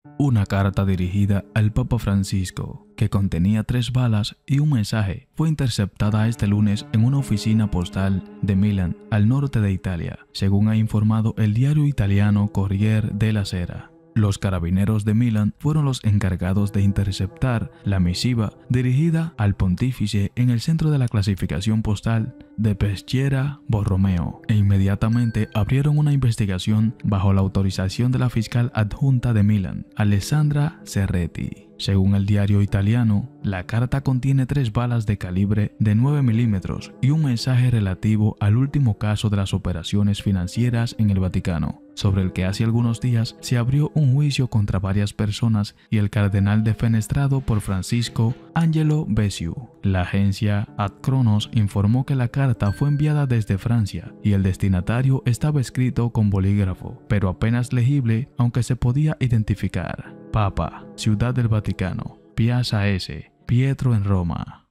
Una carta dirigida al Papa Francisco, que contenía 3 balas y un mensaje, fue interceptada este lunes en una oficina postal de Milán, al norte de Italia, según ha informado el diario italiano Corriere della Sera. Los carabineros de Milán fueron los encargados de interceptar la misiva dirigida al pontífice en el centro de la clasificación postal de Peschiera Borromeo e inmediatamente abrieron una investigación bajo la autorización de la fiscal adjunta de Milán, Alessandra Cerretti. Según el diario italiano, la carta contiene 3 balas de calibre de 9 milímetros y un mensaje relativo al último caso de las operaciones financieras en el Vaticano, sobre el que hace algunos días se abrió un juicio contra varias personas y el cardenal defenestrado por Francisco Angelo Becciu. La agencia Ad Kronos informó que la carta fue enviada desde Francia y el destinatario estaba escrito con bolígrafo, pero apenas legible, aunque se podía identificar. Papa, Ciudad del Vaticano, Piazza S, Pietro en Roma.